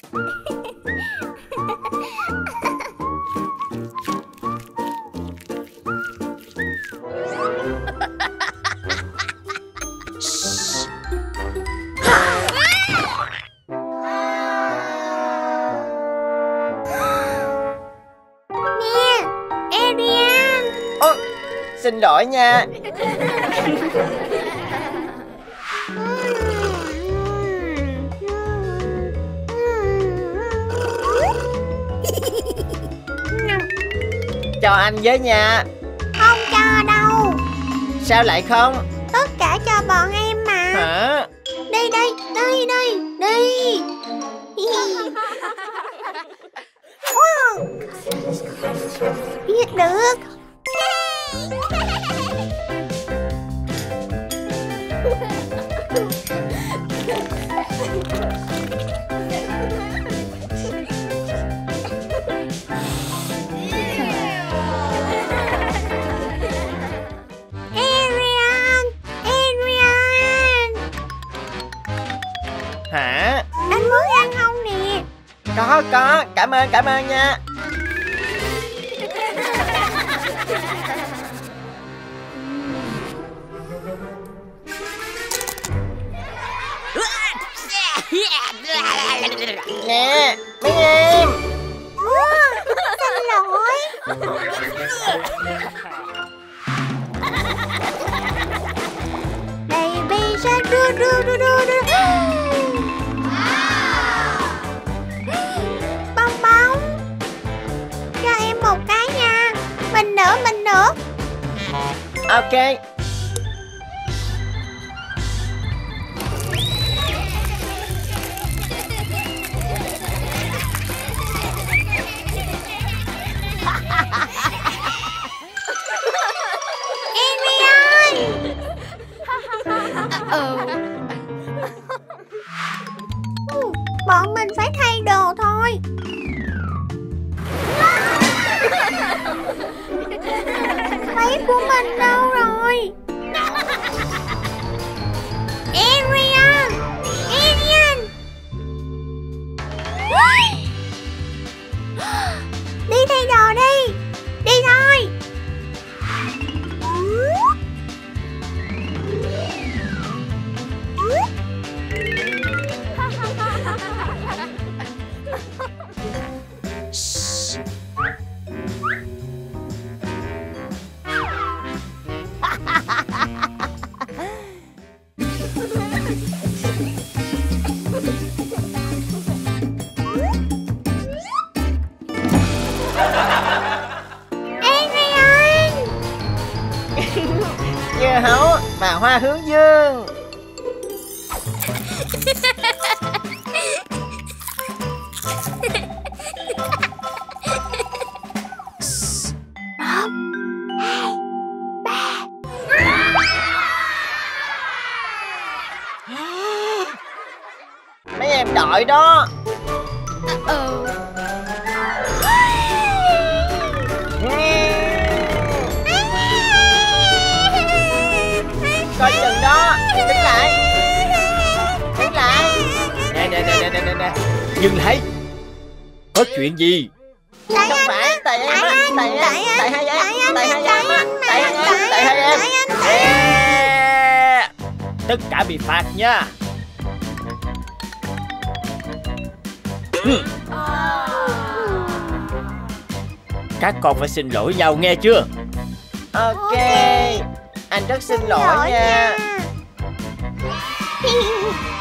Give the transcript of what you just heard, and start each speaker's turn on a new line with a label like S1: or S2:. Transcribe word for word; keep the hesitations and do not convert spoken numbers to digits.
S1: Xin lỗi nha. Cho anh với nha.
S2: Không cho đâu.
S1: Sao lại không?
S2: Tất cả cho bọn em mà.
S1: Hả?
S2: Đi đi, đi đi, đi. Biết được. Adrian, Adrian.
S1: Hả?
S2: Anh muốn ăn không nè?
S1: Có, có, cảm ơn, cảm ơn nha. Nè, mấy em.
S2: Xin lỗi. Baby shark du du du du du. Bong bóng. Cho em một cái nha. Mình nữa, mình nữa.
S1: Ok.
S2: Bọn mình phải thay đồ thôi. Váy của mình đâu rồi? Adrian, Adrian. Đi thay đồ đi. Đi thôi.
S1: Dưa hấu và hoa hướng dương.
S2: Một, hai, ba.
S1: Mấy em đợi đó.
S2: Ừ.
S1: Coi chừng đó. Đứng lại. Đứng lại. Nè nè nè nè nè nè. Dừng lại. Có chuyện gì?
S2: Tại
S1: Không
S2: anh
S1: phải
S2: á.
S1: tại em á. Tại em.
S2: Tại anh.
S1: Tại hai em.
S2: Tại anh.
S1: Tại hai em á. Tại hai em.
S2: Tại
S1: Tại hai em.
S2: anh.
S1: Ê! Tất cả bị phạt nha. Các con phải xin lỗi nhau nghe chưa? Ok. Anh rất xin lỗi nha.
S2: nha.